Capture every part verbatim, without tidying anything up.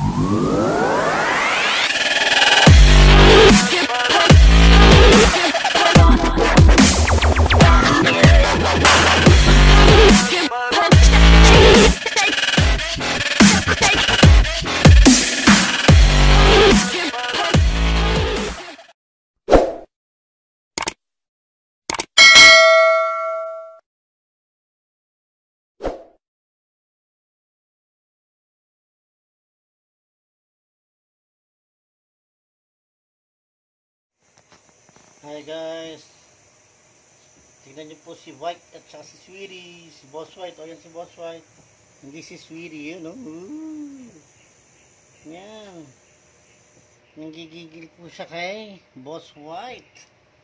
Hi guys, tignan niyo po si White at saka si Sweetie, si Boss White. O yan si Boss White, hindi si Sweetie yun, no? Ooh. Yan, nanggigigil po siya kay Boss White.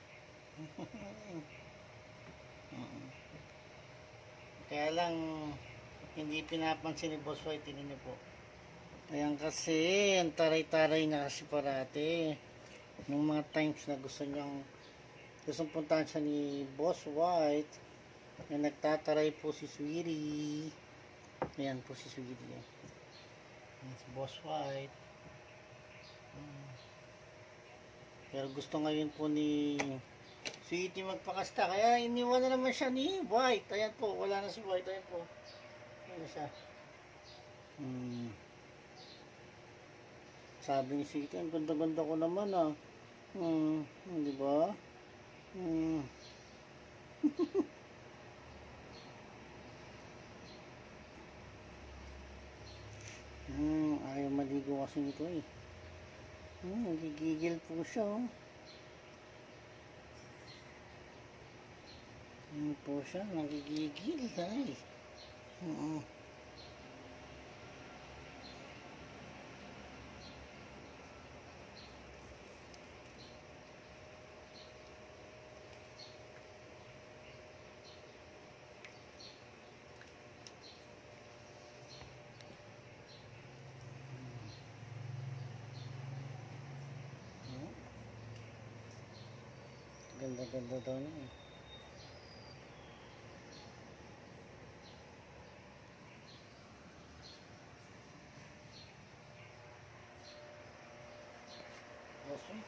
Kaya lang hindi pinapansin ni Boss White. Tignan niyo po, ayan kasi ang taray-taray na kasi parate nung mga times na gusto niyang gustong puntahan siya ni Boss White, na nagtataray po si Sweetie. Ayan po si Sweetie, ayan si Boss White. Pero gusto ngayon po ni Sweetie magpakasta, kaya iniwan na naman siya ni White. Ayan po, wala na si White. Ayan po, ayan na siya. hmm. Sabi ni Sweetie, ang ganda-ganda ko naman ah. Hmm, di ba? Hmm. hmm, ayaw maligo kasi nito eh. Hmm, nagigigil po siya oh. Hmm po siya, nagigigil ay. Hmm. Ganda-ganda daw niya eh. Okay.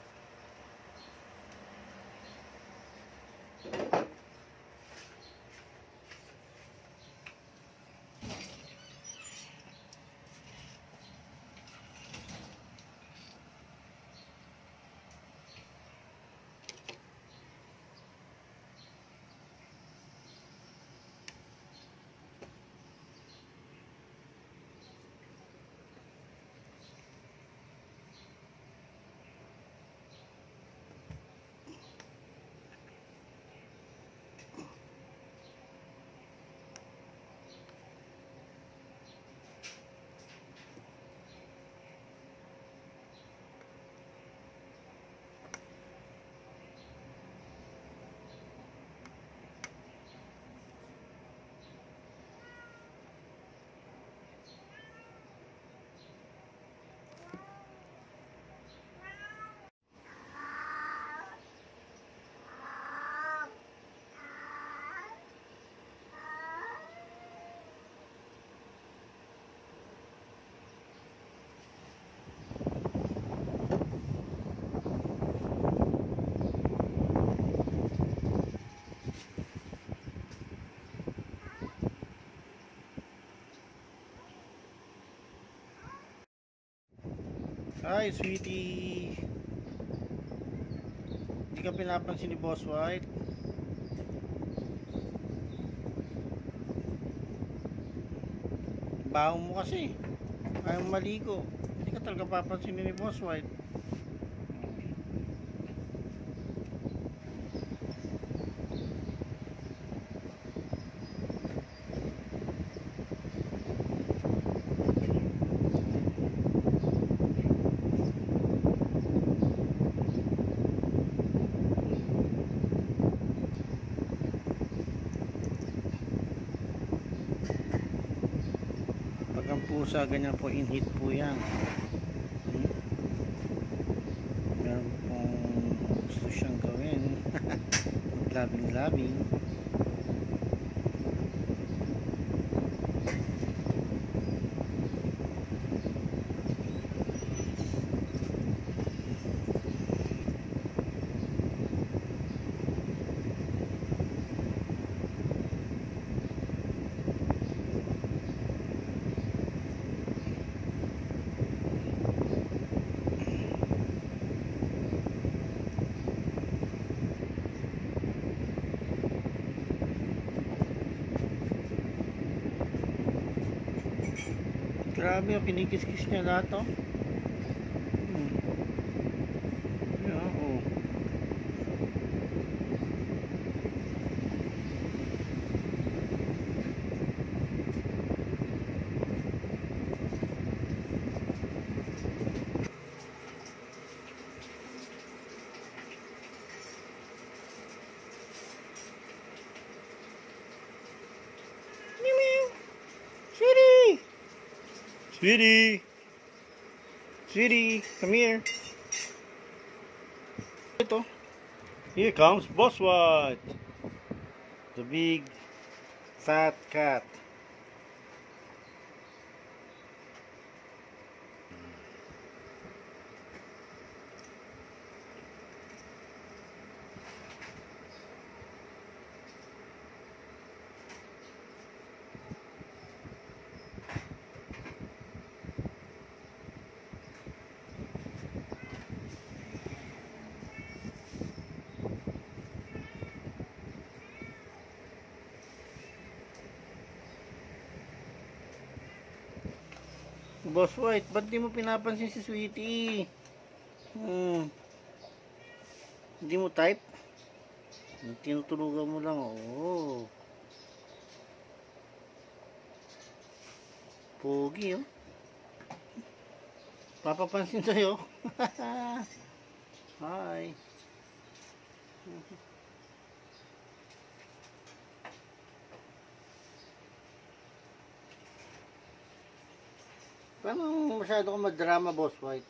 Hi Sweetie, hindi ka pinapansin ni Boss White. Baho mo kasi, ayaw maligo. Hindi ka talaga papansin ni Boss White. Ang pusa ganyan po, in heat po yan. hmm? Meron pong gusto siyang gawin. Maglabing labing. Grabe, oh, kinikis-kis niya lahat, oh. Hmm. Yeah, oh. Meow, meow. Sweetie! Sweetie! Sweetie, come here. Ito. Here comes Boss White. The big fat cat. Boss White, ba't di mo pinapansin si Sweetie? Hmm. Hindi mo type? Tinutulugan mo lang, oh. Pogi, oh. Papapansin sa'yo. Hi. Paano masyado kang madrama, Boss White?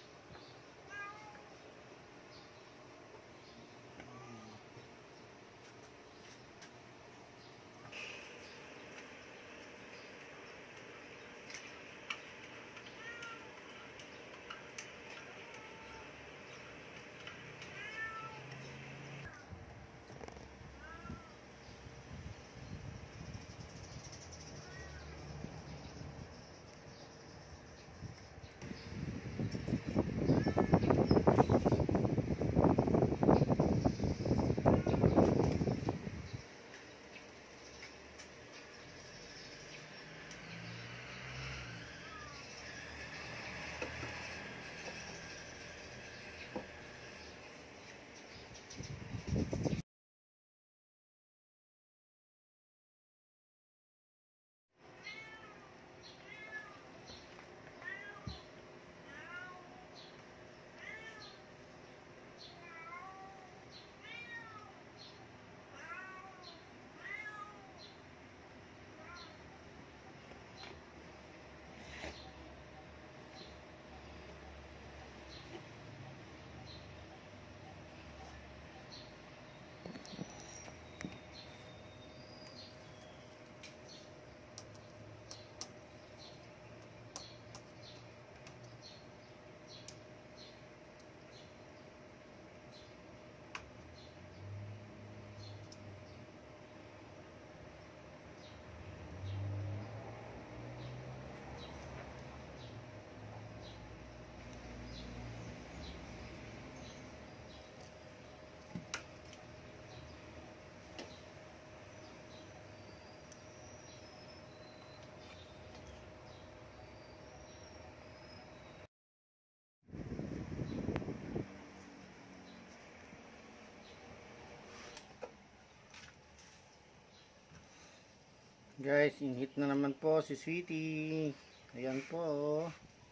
Guys, in-hit na naman po si Sweetie. Ayan po, oh.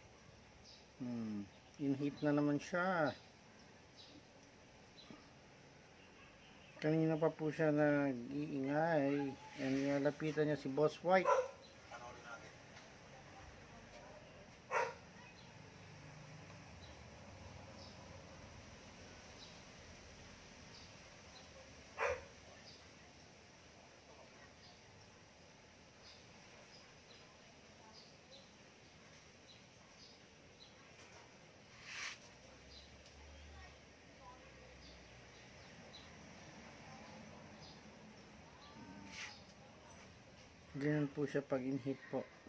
Hmm, in-hit na naman siya. Kanina pa po siya nag-iingay. And nilalapitan niya si Boss White. Ganyan po siya pag in-hit po.